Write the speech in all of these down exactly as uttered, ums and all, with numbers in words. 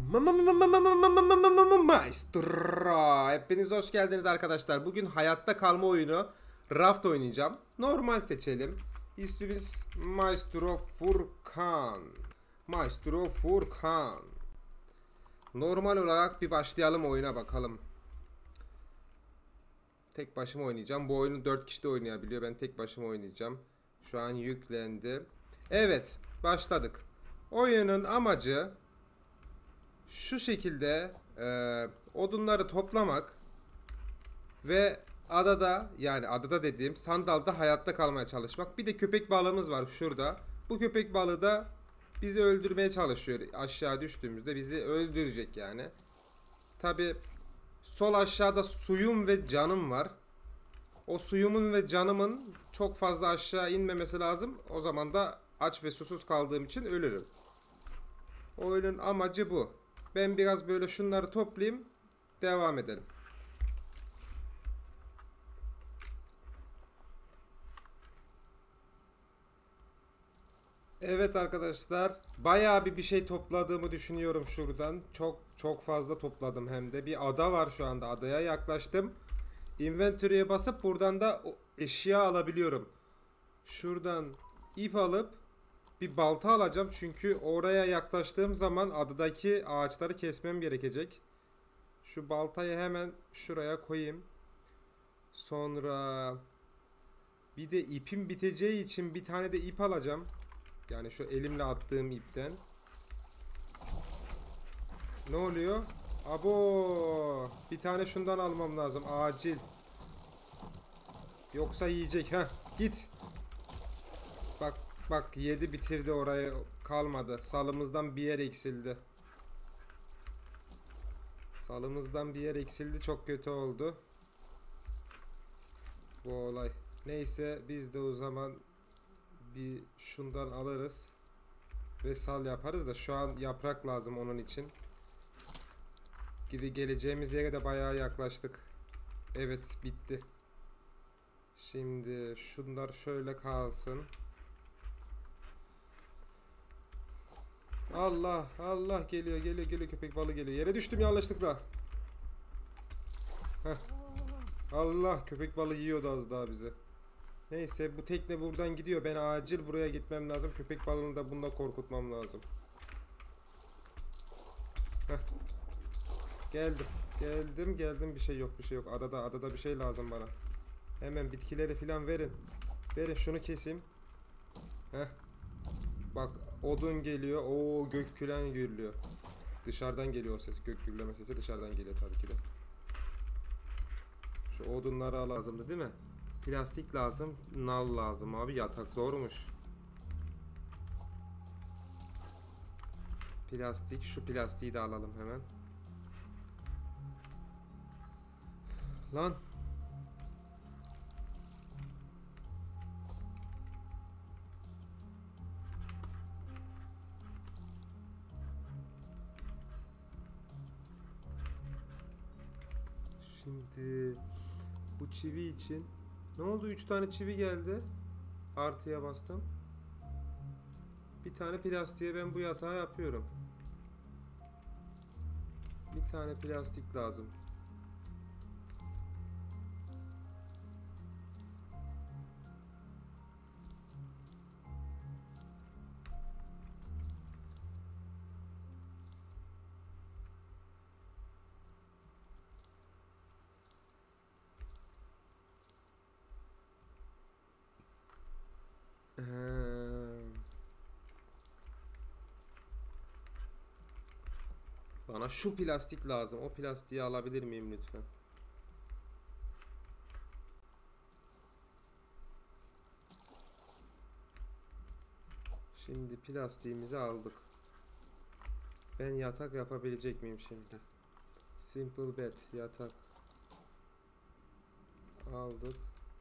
Maestro. Hepiniz hoş geldiniz arkadaşlar. Bugün hayatta kalma oyunu Raft oynayacağım. Normal seçelim. İsmimiz Maestro Furkan. Maestro Furkan. Normal olarak bir başlayalım oyuna bakalım. Tek başıma oynayacağım. Bu oyunu dört kişi de oynayabiliyor. Ben tek başıma oynayacağım. Şu an yüklendi. Evet, başladık. Oyunun amacı şu şekilde e, odunları toplamak ve adada, yani adada dediğim sandalda hayatta kalmaya çalışmak. Bir de köpek balığımız var şurada. Bu köpek balığı da bizi öldürmeye çalışıyor. Aşağı düştüğümüzde bizi öldürecek yani. Tabi sol aşağıda suyum ve canım var. O suyumun ve canımın çok fazla aşağı inmemesi lazım. O zaman da aç ve susuz kaldığım için ölürüm. Oyunun amacı bu. Ben biraz böyle şunları toplayayım. Devam edelim. Evet arkadaşlar. Bayağı bir bir şey topladığımı düşünüyorum şuradan. Çok çok fazla topladım hem de. Bir ada var şu anda. Adaya yaklaştım. Inventory'e basıp buradan da eşya alabiliyorum. Şuradan ip alıp bir balta alacağım. Çünkü oraya yaklaştığım zaman adadaki ağaçları kesmem gerekecek. Şu baltayı hemen şuraya koyayım. Sonra bir de ipim biteceği için bir tane de ip alacağım. Yani şu elimle attığım ipten. Ne oluyor? Abo! Bir tane şundan almam lazım acil. Yoksa yiyecek. Ha, git. Bak bak yedi bitirdi, orayı kalmadı. Salımızdan bir yer eksildi. Salımızdan bir yer eksildi, çok kötü oldu bu olay. Neyse biz de o zaman bir şundan alırız ve sal yaparız da şu an yaprak lazım onun için. Gidi geleceğimiz yere de bayağı yaklaştık. Evet, bitti. Şimdi şunlar şöyle kalsın. Allah Allah, geliyor geliyor geliyor, köpek balığı geliyor. Yere düştüm yanlışlıkla. Heh. Allah, köpek balığı yiyordu az daha bize. Neyse, bu tekne buradan gidiyor. Ben acil buraya gitmem lazım. Köpek balığını da bununla korkutmam lazım. Heh. Geldim. Geldim geldim, bir şey yok bir şey yok. Adada adada bir şey lazım bana. Hemen bitkileri falan verin. Verin, şunu keseyim. Heh. Bak, odun geliyor. Oo, gök külen gürlüyor. Dışarıdan geliyor o ses. Gök gürleme sesi dışarıdan geliyor tabii ki de. Şu odunları al, lazımdı değil mi? Plastik lazım. Nal lazım abi. Yatak zormuş. Plastik. Şu plastiği de alalım hemen. Lan. Şimdi bu çivi için ne oldu? üç tane çivi geldi. Artıya bastım. Bir tane plastiğe ben bu yatağı yapıyorum. Bir tane plastik lazım. Bana şu plastik lazım. O plastiği alabilir miyim lütfen? Şimdi plastiğimizi aldık. Ben yatak yapabilecek miyim şimdi? Simple bed, yatak. Aldık.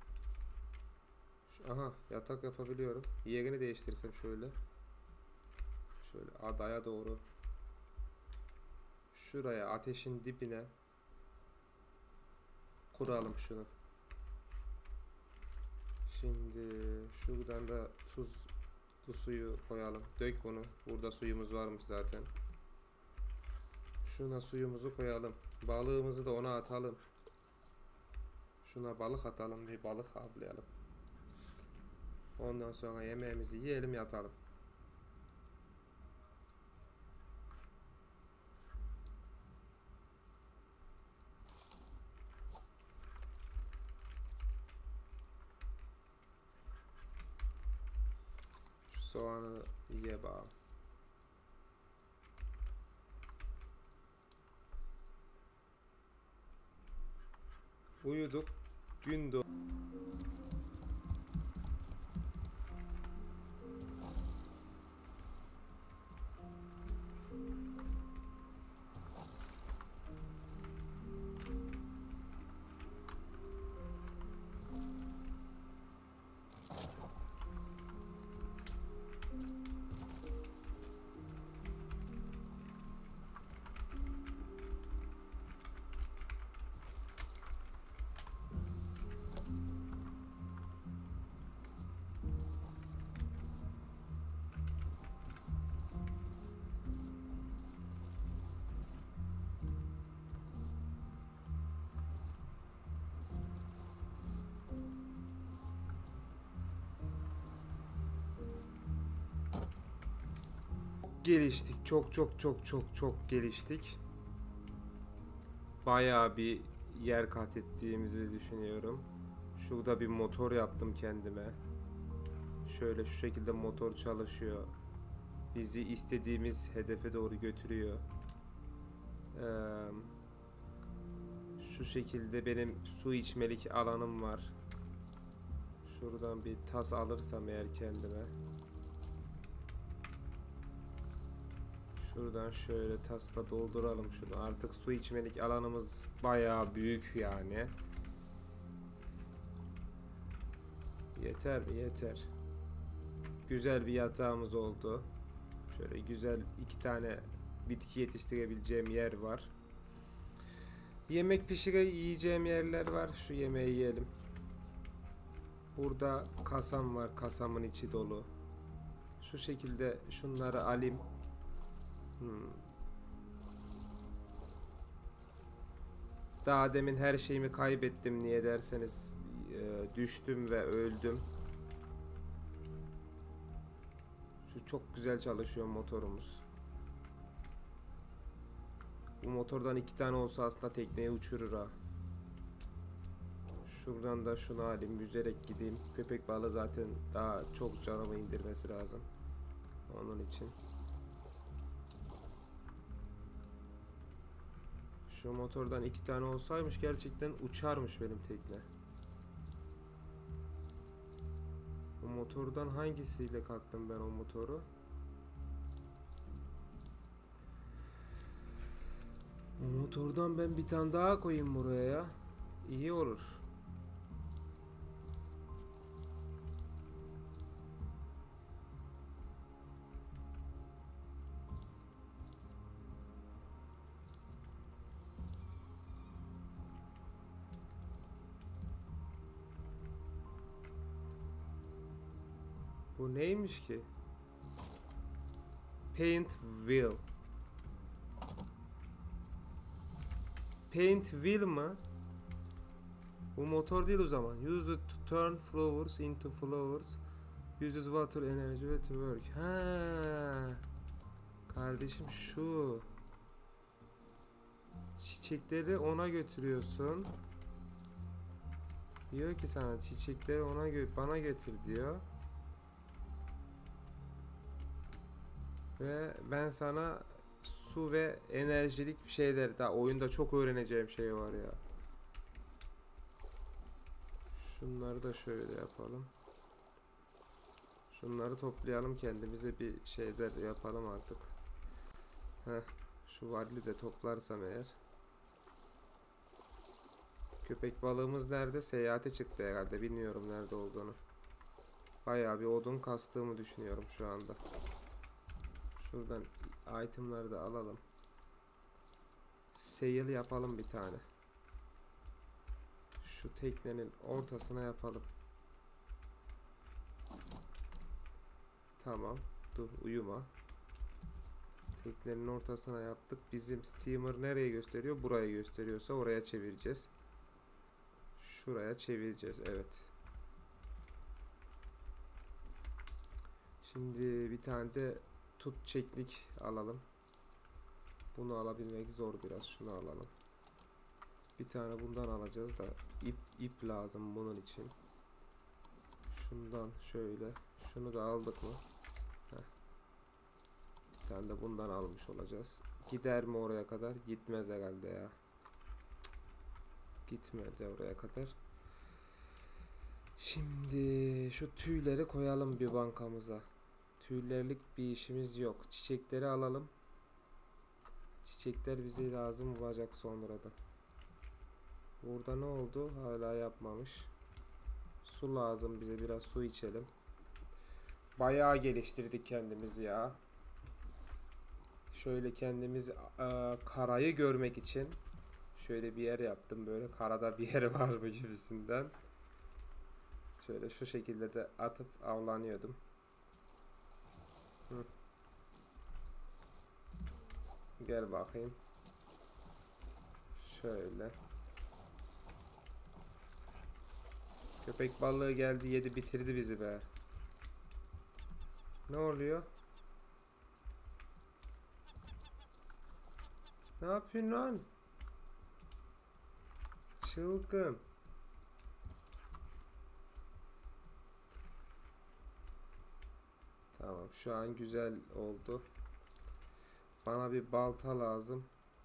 Aha, yatak yapabiliyorum. Yerini değiştirsem şöyle. Şöyle adaya doğru. Şuraya, ateşin dibine kuralım şunu. Şimdi şuradan da tuz, tuz suyu koyalım. Dök bunu. Burada suyumuz varmış zaten. Şuna suyumuzu koyalım. Balığımızı da ona atalım. Şuna balık atalım, bir balık avlayalım. Ondan sonra yemeğimizi yiyelim, yatalım. Şu soğanı ye bak. Uyuduk. Gün doğ. Geliştik. Çok çok çok çok çok geliştik. Bayağı bir yer kat ettiğimizi düşünüyorum. Şurada bir motor yaptım kendime. Şöyle şu şekilde motor çalışıyor. Bizi istediğimiz hedefe doğru götürüyor. Ee, şu şekilde benim su içmelik alanım var. Şuradan bir tas alırsam eğer kendime. Şuradan şöyle tasla dolduralım şunu. Artık su içmelik alanımız bayağı büyük yani. Yeter mi? Yeter. Güzel bir yatağımız oldu. Şöyle güzel iki tane bitki yetiştirebileceğim yer var. Yemek pişire yiyeceğim yerler var. Şu yemeği yiyelim. Burada kasam var. Kasamın içi dolu. Şu şekilde şunları alayım. Hmm. Daha demin her şeyimi kaybettim niye derseniz e, düştüm ve öldüm. Şu çok güzel çalışıyor motorumuz. Bu motordan iki tane olsa aslında tekneyi uçurur ha. Şuradan da şunu alayım, yüzerek gideyim. Köpek balığı zaten daha çok canımı indirmesi lazım. Onun için. Şu motordan iki tane olsaymış gerçekten uçarmış benim tekne. O motordan hangisiyle kalktım ben o motoru? O motordan ben bir tane daha koyayım buraya ya. İyi olur. Bu neymiş ki? Paint wheel. Paint wheel mı? Bu motor değil o zaman. Use it to turn flowers into flowers. Uses water energy to work. Ha. Kardeşim şu. Çiçekleri ona götürüyorsun. Diyor ki sana çiçekleri ona gö bana getir diyor. Ve ben sana su ve enerjilik bir şeyler, daha oyunda çok öğreneceğim şey var ya. Şunları da şöyle yapalım. Şunları toplayalım, kendimize bir şeyler yapalım artık. Heh, şu varili de toplarsam eğer. Köpek balığımız nerede? Seyahate çıktı herhalde. Bilmiyorum nerede olduğunu. Bayağı bir odun kastığımı düşünüyorum şu anda. Şuradan itemları da alalım. Sail yapalım bir tane. Şu teknenin ortasına yapalım. Tamam. Dur uyuma. Teknenin ortasına yaptık. Bizim steamer nereye gösteriyor? Buraya gösteriyorsa oraya çevireceğiz. Şuraya çevireceğiz. Evet. Şimdi bir tane de tut çeklik alalım. Bunu alabilmek zor biraz. Şunu alalım. Bir tane bundan alacağız da ip ip lazım bunun için. Şundan şöyle. Şunu da aldık mı? Heh. Bir tane de bundan almış olacağız. Gider mi oraya kadar? Gitmez herhalde ya. Cık. Gitmedi oraya kadar. Şimdi şu tüyleri koyalım bir bankamıza. Tüylerlik bir işimiz yok. Çiçekleri alalım. Çiçekler bize lazım olacak sonradan. Burada ne oldu? Hala yapmamış. Su lazım bize. Biraz su içelim. Bayağı geliştirdik kendimizi ya. Şöyle kendimiz e, karayı görmek için şöyle bir yer yaptım. Böyle karada bir yer var mı gibisinden. Şöyle şu şekilde de atıp avlanıyordum. Hı. Gel bakayım. Şöyle. Köpek balığı geldi, yedi bitirdi bizi be. Ne oluyor? Ne yapıyorsun lan? Çılgın. Tamam, şu an güzel oldu. Bana bir balta lazım.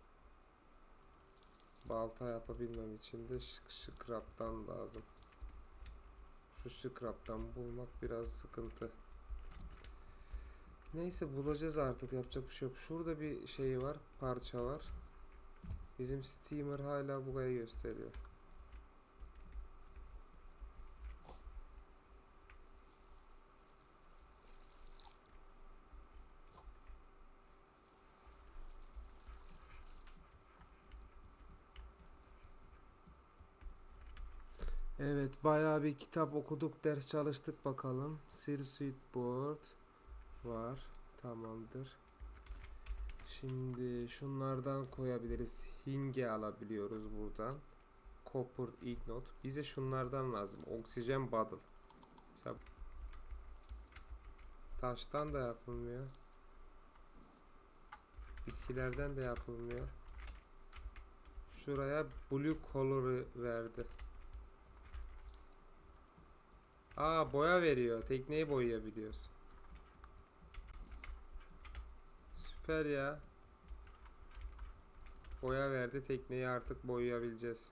Balta yapabilmem için de scrap'tan lazım. Şu scrap'tan bulmak biraz sıkıntı. Neyse bulacağız artık, yapacak bir şey yok. Şurada bir şey var, parça var. Bizim steamer hala buraya gösteriyor. Evet, bayağı bir kitap okuduk, ders çalıştık bakalım. Circuit board var. Tamamdır. Şimdi şunlardan koyabiliriz. Hinge alabiliyoruz buradan. Copper ignite. Bize şunlardan lazım. Oksijen bottle. Mesela taştan da yapılmıyor. Bitkilerden de yapılmıyor. Şuraya blue color'ı verdi. Aa, boya veriyor. Tekneyi boyayabiliyoruz. Süper ya. Boya verdi. Tekneyi artık boyayabileceğiz.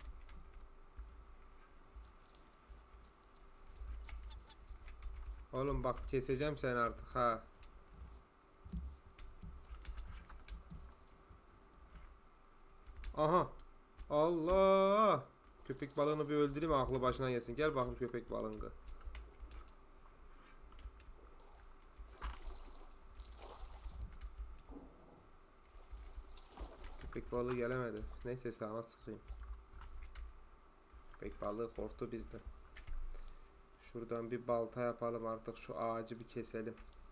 Oğlum bak, keseceğim seni artık ha. Aha. Allah. Köpek balığını bir öldüreyim, aklı başına gelsin. Gel bakın köpek balığını. Köpek balığı gelemedi. Neyse, sana sıkayım. Köpek balığı korktu bizden. Şuradan bir balta yapalım artık, şu ağacı bir keselim.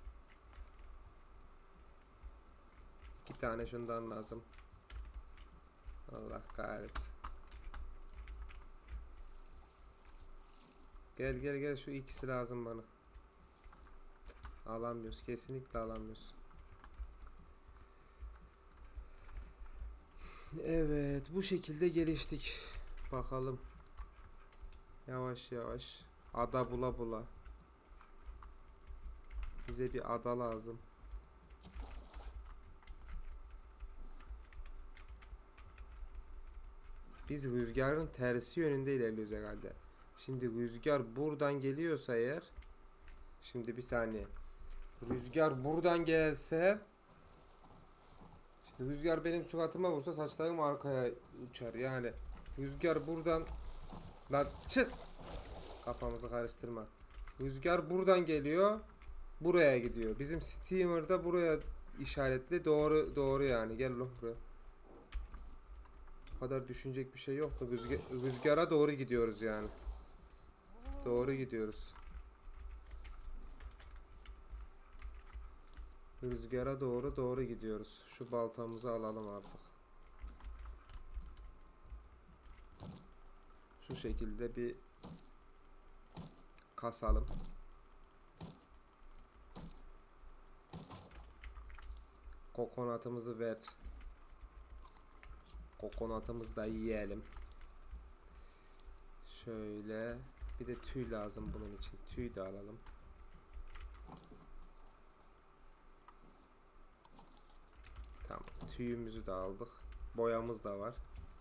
İki tane şundan lazım. Allah kahretsin. Gel gel gel, şu ikisi lazım bana. Alamıyoruz, kesinlikle alamıyoruz. Evet, bu şekilde geliştik. Bakalım. Yavaş yavaş. Ada bula bula. Bize bir ada lazım. Biz rüzgarın tersi yönünde ilerliyoruz herhalde. Şimdi rüzgar buradan geliyorsa eğer. Şimdi bir saniye. Rüzgar buradan gelse. Şimdi rüzgar benim suratıma vursa saçlarım arkaya uçar. Yani rüzgar buradan. Lan çık. Kafamızı karıştırma. Rüzgar buradan geliyor. Buraya gidiyor. Bizim steamer da buraya işaretli. Doğru doğru yani. Gel lan buraya. Bu kadar düşünecek bir şey yok da rüzgar, rüzgara doğru gidiyoruz yani. Doğru gidiyoruz. Rüzgara doğru doğru gidiyoruz. Şu baltamızı alalım artık. Şu şekilde bir kasalım. Kokonatımızı ver. Kokonatımızı da yiyelim. Şöyle. Bir de tüy lazım bunun için. Tüy de alalım. Tamam. Tüyümüzü de aldık. Boyamız da var.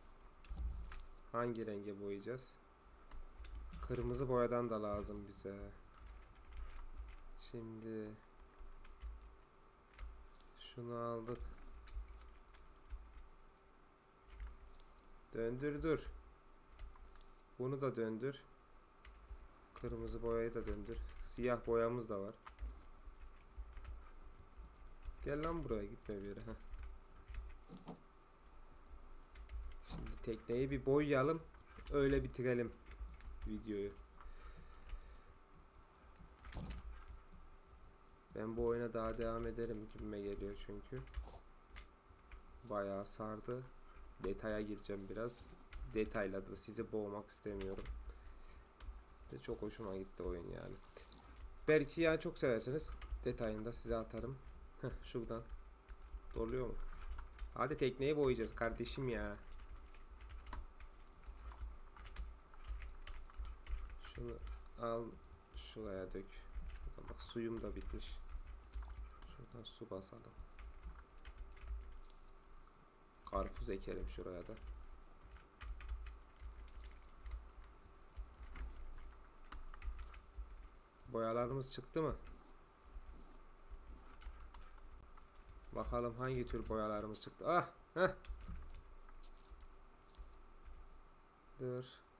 Hangi renge boyayacağız? Kırmızı boyadan da lazım bize. Şimdi şunu aldık. Döndür dur. Bunu da döndür. Kırmızı boyayı da döndür. Siyah boyamız da var. Gel lan buraya, gitme bir yere. Heh. Şimdi tekneyi bir boyayalım. Öyle bitirelim videoyu. Ben bu oyuna daha devam ederim gibime geliyor çünkü. Bayağı sardı. Detaya gireceğim biraz. Detayla da sizi boğmak istemiyorum. De çok hoşuma gitti oyun yani. Belki yani çok severseniz detayını da size atarım. Heh, şuradan. Doluyor mu? Hadi tekneyi boyayacağız kardeşim ya. Şunu al, şuraya dök. Şuradan bak, suyum da bitmiş. Şuradan su basalım. Karpuz ekelim şuraya da. Boyalarımız çıktı mı? Bakalım hangi tür boyalarımız çıktı. Ah, heh. Dur.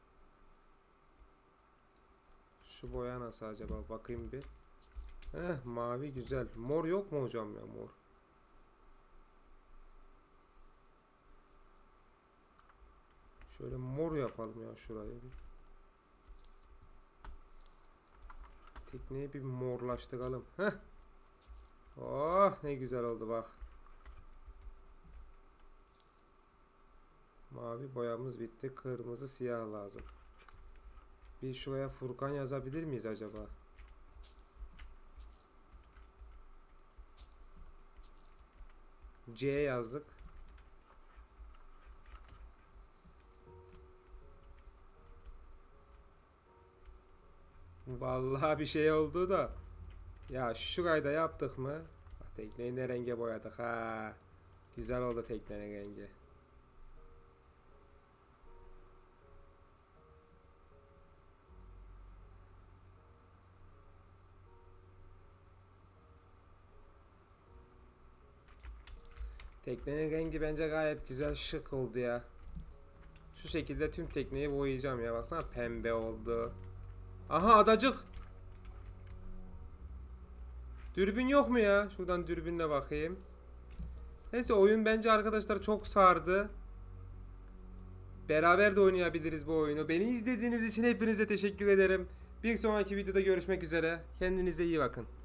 Şu boya nasıl acaba? Bakayım bir. Heh, mavi güzel. Mor yok mu hocam ya, mor? Şöyle mor yapalım ya şuraya bir. Tekneyi bir morlaştıralım. Heh. Oh, ne güzel oldu bak. Mavi boyamız bitti. Kırmızı siyah lazım. Bir şuraya Furkan yazabilir miyiz acaba? C yazdık. Vallahi bir şey oldu da. Ya şurayı da yaptık mı? Bak, tekneyi ne renge boyadık ha. Güzel oldu teknenin rengi. Teknenin rengi bence gayet güzel, şık oldu ya. Şu şekilde tüm tekneyi boyayacağım ya. Baksana, pembe oldu. Aha, adacık. Dürbün yok mu ya? Şuradan dürbünle bakayım. Neyse, oyun bence arkadaşlar çok sardı. Beraber de oynayabiliriz bu oyunu. Beni izlediğiniz için hepinize teşekkür ederim. Bir sonraki videoda görüşmek üzere. Kendinize iyi bakın.